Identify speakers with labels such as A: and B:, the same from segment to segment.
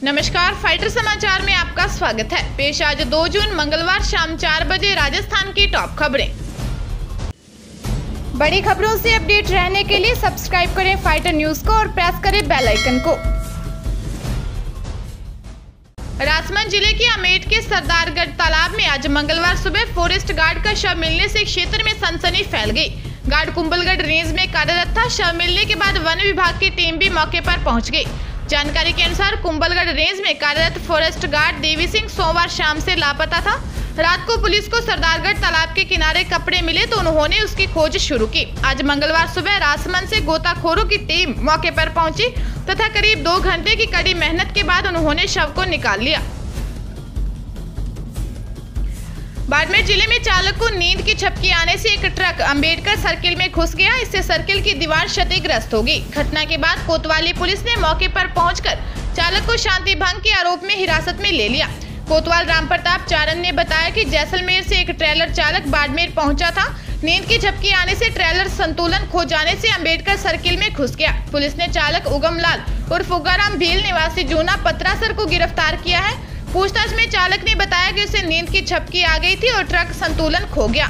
A: नमस्कार, फाइटर समाचार में आपका स्वागत है। पेश आज 2 जून मंगलवार शाम 4 बजे राजस्थान की टॉप खबरें।
B: बड़ी खबरों से अपडेट रहने के लिए सब्सक्राइब करें फाइटर न्यूज को और प्रेस करें बेल आइकन को।
A: राजसमंद जिले के अमेठ के सरदारगढ़ तालाब में आज मंगलवार सुबह फॉरेस्ट गार्ड का शव मिलने से क्षेत्र में सनसनी फैल गई। गार्ड कुंभलगढ़ रेंज में कार्यरत था। शव मिलने के बाद वन विभाग की टीम भी मौके पर पहुंच गई। जानकारी के अनुसार कुंभलगढ़ रेंज में कार्यरत फॉरेस्ट गार्ड देवी सिंह सोमवार शाम से लापता था। रात को पुलिस को सरदारगढ़ तालाब के किनारे कपड़े मिले तो उन्होंने उसकी खोज शुरू की। आज मंगलवार सुबह राजसमंद से गोताखोरों की टीम मौके पर पहुंची तथा करीब 2 घंटे की कड़ी मेहनत के बाद उन्होंने शव को निकाल लिया। बाड़मेर जिले में चालक को नींद की झपकी आने से एक ट्रक अंबेडकर सर्किल में घुस गया। इससे सर्किल की दीवार क्षतिग्रस्त हो गई। घटना के बाद कोतवाली पुलिस ने मौके पर पहुंचकर चालक को शांति भंग के आरोप में हिरासत में ले लिया। कोतवाल राम प्रताप चारण ने बताया कि जैसलमेर से एक ट्रेलर चालक बाड़मेर पहुंचा था। नींद की झपकी आने से ट्रेलर संतुलन खो जाने से अंबेडकर सर्किल में घुस गया। पुलिस ने चालक उगम लाल उर्फ उगाराम भील निवासी जूना पत्रासर को गिरफ्तार किया है। पूछताछ में चालक ने बताया कि उसे नींद की झपकी आ गई थी और ट्रक संतुलन खो गया।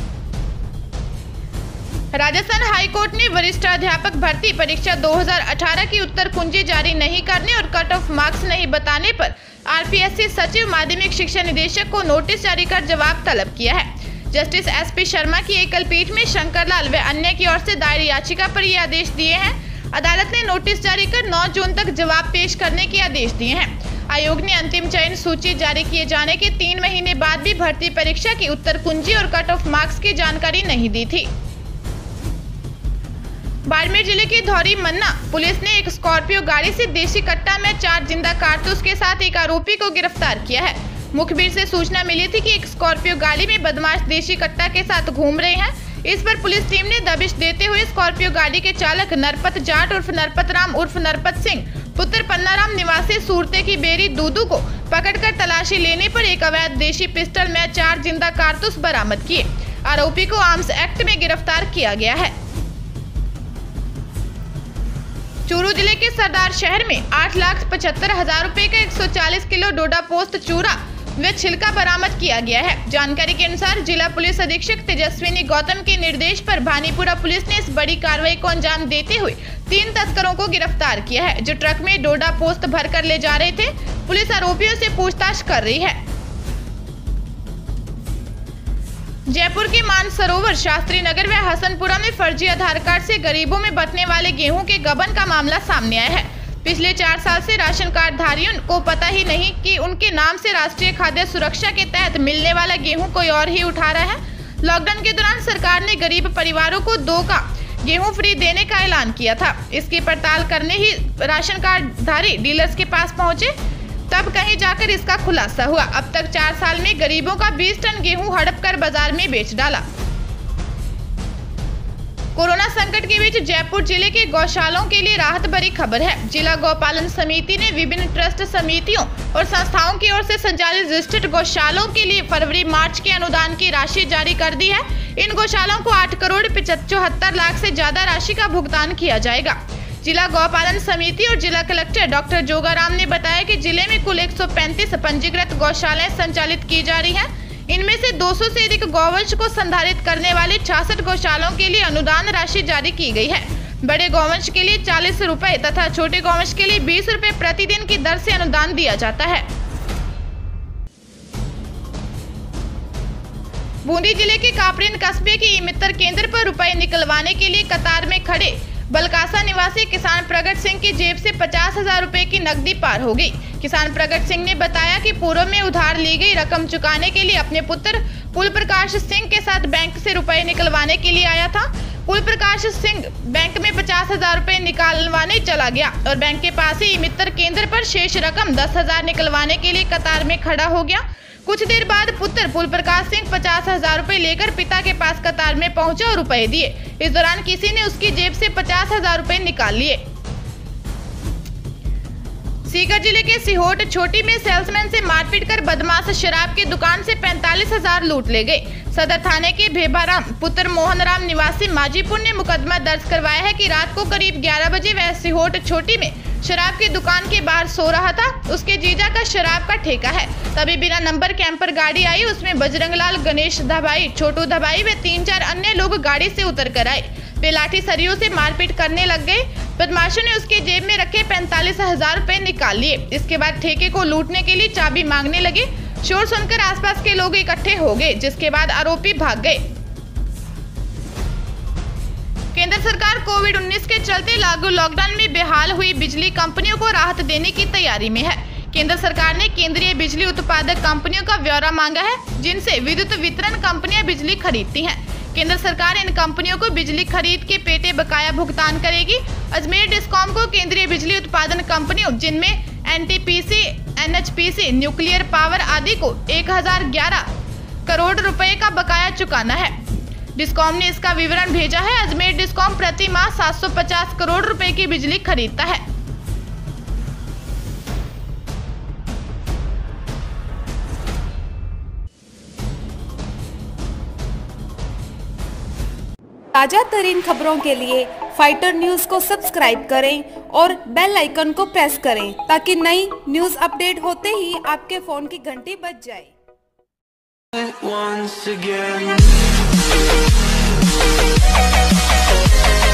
A: राजस्थान हाई कोर्ट ने वरिष्ठ अध्यापक भर्ती परीक्षा 2018 की उत्तर कुंजी जारी नहीं करने और कट ऑफ मार्क्स नहीं बताने पर आरपीएससी सचिव माध्यमिक शिक्षा निदेशक को नोटिस जारी कर जवाब तलब किया है। जस्टिस एसपी शर्मा की एकल पीठ में शंकर लाल व अन्य की ओर से दायर याचिका पर ये आदेश दिए हैं। अदालत ने नोटिस जारी कर 9 जून तक जवाब पेश करने के आदेश दिए हैं। आयोग ने अंतिम चयन सूची जारी किए जाने के 3 महीने बाद भी भर्ती परीक्षा की उत्तर कुंजी और कट ऑफ मार्क्स की जानकारी नहीं दी थी। बाड़मेर जिले के धौरी मन्ना पुलिस ने एक स्कॉर्पियो गाड़ी से देशी कट्टा में 4 जिंदा कारतूस के साथ एक आरोपी को गिरफ्तार किया है। मुखबिर से सूचना मिली थी कि एक स्कॉर्पियो गाड़ी में बदमाश देशी कट्टा के साथ घूम रहे हैं। इस पर पुलिस टीम ने दबिश देते हुए स्कॉर्पियो गाड़ी के चालक नरपत जाट उर्फ नरपत राम उर्फ नरपत सिंह पुत्र पन्नाराम निवासी सूरते की बेरी दूदू को पकड़कर तलाशी लेने पर एक अवैध देशी पिस्टल में 4 जिंदा कारतूस बरामद किए। आरोपी को आर्म्स एक्ट में गिरफ्तार किया गया है। चूरू जिले के सरदार शहर में 8,75,000 रुपए का 140 किलो डोडा पोस्त चूरा व छिलका बरामद किया गया है। जानकारी के अनुसार जिला पुलिस अधीक्षक तेजस्विनी गौतम के निर्देश पर भानीपुरा पुलिस ने इस बड़ी कार्रवाई को अंजाम देते हुए 3 तस्करों को गिरफ्तार किया है, जो ट्रक में डोडा पोस्त भरकर ले जा रहे थे। पुलिस आरोपियों से पूछताछ कर रही है। जयपुर के मानसरोवर, शास्त्री नगर व हसनपुरा में फर्जी आधार कार्ड से गरीबों में बंटने वाले गेहूं के गबन का मामला सामने आया है। पिछले 4 साल से राशन कार्ड धारियों को पता ही नहीं कि उनके नाम से राष्ट्रीय खाद्य सुरक्षा के तहत मिलने वाला गेहूं कोई और ही उठा रहा है। लॉकडाउन के दौरान सरकार ने गरीब परिवारों को 2 का गेहूं फ्री देने का ऐलान किया था। इसकी पड़ताल करने ही राशन कार्ड धारी डीलर्स के पास पहुंचे, तब कहीं जाकर इसका खुलासा हुआ। अब तक 4 साल में गरीबों का 20 टन गेहूं हड़प कर बाजार में बेच डाला। कोरोना संकट के बीच जयपुर जिले के गौशालों के लिए राहत भरी खबर है। जिला गौपालन समिति ने विभिन्न ट्रस्ट समितियों और संस्थाओं की ओर से संचालित रजिस्टर्ड गौशालों के लिए फरवरी-मार्च के अनुदान की राशि जारी कर दी है। इन गौशालों को 8 करोड़ 74 लाख से ज्यादा राशि का भुगतान किया जाएगा। जिला गौपालन समिति और जिला कलेक्टर डॉक्टर जोगाराम ने बताया कि जिले में कुल 135 पंजीकृत गौशालाएं संचालित की जा रही हैं। इनमें से 200 से अधिक गौवंश को संधारित करने वाले 66 गौशालाओं के लिए अनुदान राशि जारी की गई है। बड़े गौवंश के लिए 40 रुपए तथा छोटे गौवंश के लिए 20 रुपए प्रतिदिन की दर से अनुदान दिया जाता है। बूंदी जिले के कापरेन कस्बे के ई-मित्र केंद्र पर रुपए निकलवाने के लिए कतार में खड़े बलकासा निवासी किसान प्रगट सिंह की जेब से 50,000 रुपए की नकदी पार हो गई। किसान प्रगट सिंह ने बताया कि पूर्व में उधार ली गई रकम चुकाने के लिए अपने पुत्र कुल प्रकाश सिंह के साथ बैंक से रुपए निकलवाने के लिए आया था। कुल प्रकाश सिंह बैंक में 50,000 रुपए निकालवाने चला गया और बैंक के पास ही मित्र केंद्र पर शेष रकम 10,000 निकलवाने के लिए कतार में खड़ा हो गया। कुछ देर बाद पुत्र कुल प्रकाश सिंह 50,000 रुपए लेकर पिता के पास कतार में पहुंचा और रुपए दिए। इस दौरान किसी ने उसकी जेब से 50,000 रुपए निकाल लिए। सीकर जिले के सिहोट छोटी में सेल्समैन से मारपीट कर बदमाश शराब की दुकान से 45,000 लूट ले गए। सदर थाने के भेबाराम पुत्र मोहन राम निवासी माजीपुर ने मुकदमा दर्ज करवाया है कि रात को करीब 11 बजे वह सिहोट छोटी में शराब की दुकान के बाहर सो रहा था। उसके जीजा का शराब का ठेका है। तभी बिना नंबर कैंपर गाड़ी आई, उसमें बजरंगलाल, गणेश दबाई, छोटू दबाई व 3-4 अन्य लोग गाड़ी से उतर कर आए। वे लाठी सरियों से मारपीट करने लग गए। बदमाशों ने उसके जेब में रखे 45,000 रुपए निकाल लिए। इसके बाद ठेके को लूटने के लिए चाबी मांगने लगे। शोर सुनकर आसपास के लोग इकट्ठे हो गए, जिसके बाद आरोपी भाग गए। केंद्र सरकार कोविड-19 के चलते लागू लॉकडाउन में बेहाल हुई बिजली कंपनियों को राहत देने की तैयारी में है। केंद्र सरकार ने केंद्रीय बिजली उत्पादक कंपनियों का ब्यौरा मांगा है, जिनसे विद्युत वितरण कंपनियां बिजली खरीदती हैं। केंद्र सरकार इन कंपनियों को बिजली खरीद के पेटे बकाया भुगतान करेगी। अजमेर डिस्कॉम को केंद्रीय बिजली उत्पादन कंपनियों, जिनमें एनटीपीसी, एनएचपीसी, न्यूक्लियर पावर आदि को 1011 करोड़ रुपए का बकाया चुकाना है। डिस्कॉम ने इसका विवरण भेजा है। अजमेर डिस्कॉम प्रति माह 750 करोड़ रुपए की बिजली खरीदता है।
B: ताजा तरीन खबरों के लिए फाइटर न्यूज को सब्सक्राइब करें और बेल आइकन को प्रेस करें ताकि नई न्यूज अपडेट होते ही आपके फोन की घंटी बज जाए।
C: Once again